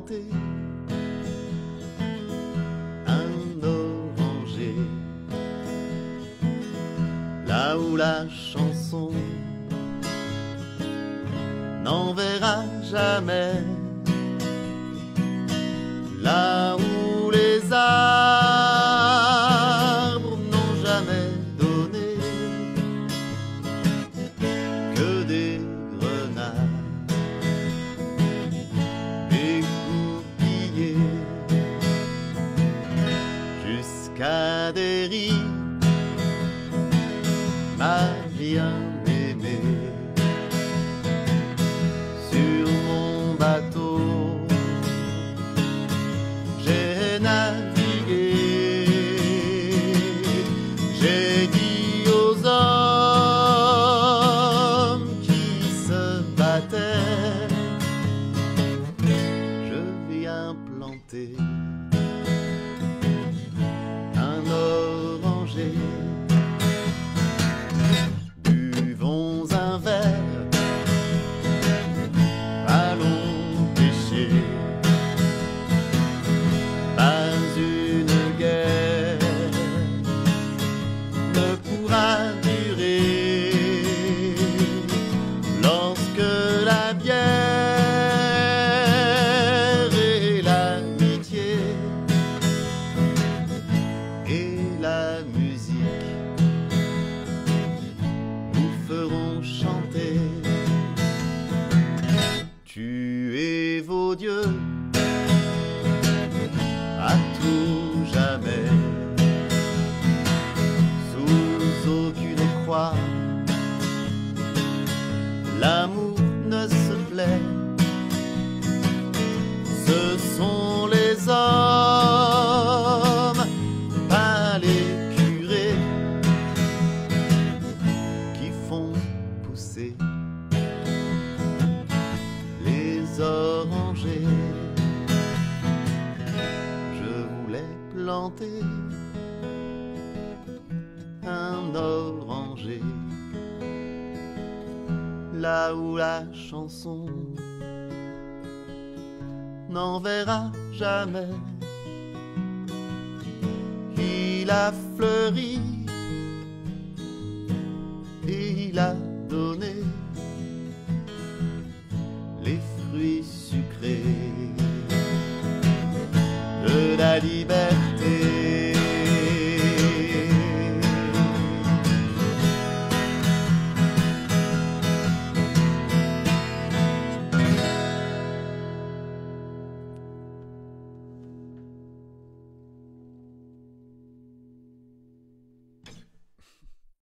planté un oranger, là où la chanson n'enverra jamais, là où les arbres n'ont jamais donné que des grenades égoupillées jusqu'à des riz, ma bien-aimée. Sur mon bateau, j'ai navigué, j'ai dit aux hommes qui se battaient, je viens planter un oranger. Buvons un verre, allons pêcher. Pas une guerre ne pourra durer lorsque la bière et l'amitié et la musique nous feront chanter. Tuez vos dieux à tout jamais, sous aucune croix, l'amour ne se plaît. Ce sont les hommes, pas les curés, qui font pousser les orangers. Je voulais planter un oranger, là où la chanson n'enverra jamais. Il a fleuri et il a donné les fruits sucrés de la liberté.